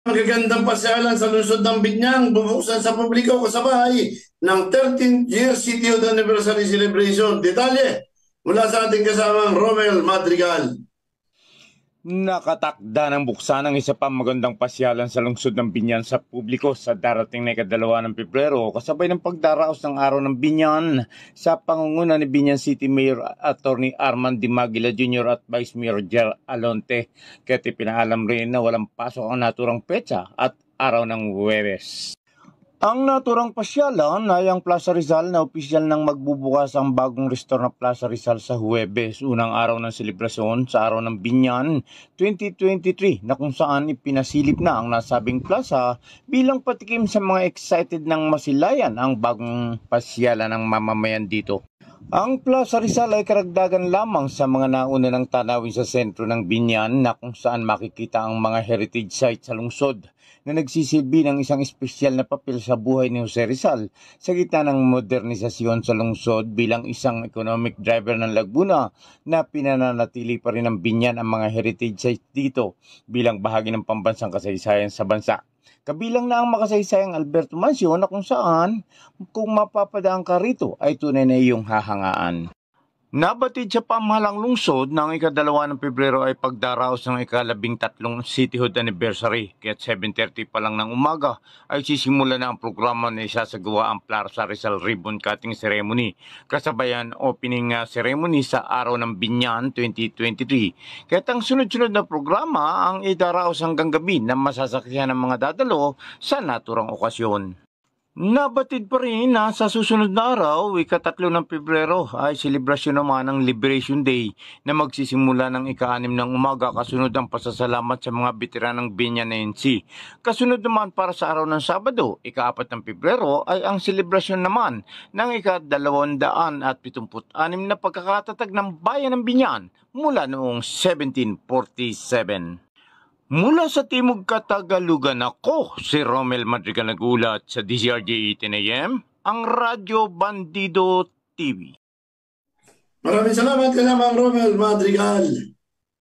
Magagandang pasyalan sa lungsod ng Binyang bubuksan sa publiko kasabay ng 13th year Cityhood Anniversary Celebration. Detalye mula sa ating kasamang Romel Madrigal. Nakatakda ng buksan ang isa pang magandang pasyalan sa lungsod ng Binyan sa publiko sa darating na ikadalawa ng Pebrero kasabay ng pagdaraos ng Araw ng Binyan sa pangunguna ni Binyan City Mayor Attorney Arman Dimagila Jr. at Vice Mayor Jer Alonte. Kaya't ipinaalam rin na walang pasok ang naturang petsa at araw ng Huwebes. Ang naturang pasyalan ay ang Plaza Rizal na opisyal nang magbubukas ang bagong restore na Plaza Rizal sa Huwebes, unang araw ng selebrasyon sa Araw ng Binyan 2023 na kung saan ipinasilip na ang nasabing plaza bilang patikim sa mga excited ng masilayan ang bagong pasyalan ng mamamayan dito. Ang Plaza Rizal ay karagdagan lamang sa mga nauna ng tanawin sa sentro ng Binyan na kung saan makikita ang mga heritage site sa lungsod na nagsisilbi ng isang espesyal na papel sa buhay ni Jose Rizal sa gitna ng modernisasyon sa lungsod bilang isang economic driver ng Laguna na pinananatili pa rin ng Binyan ang mga heritage sites dito bilang bahagi ng pambansang kasaysayan sa bansa. Kabilang na ang makasaysayang Alberto Mansion na kung saan kung mapapadaan ka rito ay tunay na iyong hahangaan. Nabatid sa pamahalang lungsod ng ikadalawa ng Pebrero ay pagdaraos ng ika-13 Cityhood Anniversary. Kaya't 7:30 pa lang ng umaga ay sisimula na ang programa na isasagawa ang Plaza Rizal Ribbon Cutting Ceremony. Kasabayan opening ceremony sa Araw ng Binyan 2023. Kaya't ang sunod-sunod na programa ang idaraos hanggang gabi na masasakyan ng mga dadalo sa naturang okasyon. Nabatid pa rin na sa susunod na araw, ika-3 ng Pebrero, ay selebrasyon naman ng Liberation Day na magsisimula ng ika-6 ng umaga kasunod ang pasasalamat sa mga veteranang Binyanense. Kasunod naman para sa araw ng Sabado, ika-4 ng Pebrero, ay ang selebrasyon naman ng ika-276 na pagkakatatag ng Bayan ng Binyan mula noong 1747. Mula sa Timog Katagalugan, ako si Romel Madrigal nagulat sa DZRJ 18 AM, ang Radyo Bandido TV. Maraming salamat kasamang Romel Madrigal.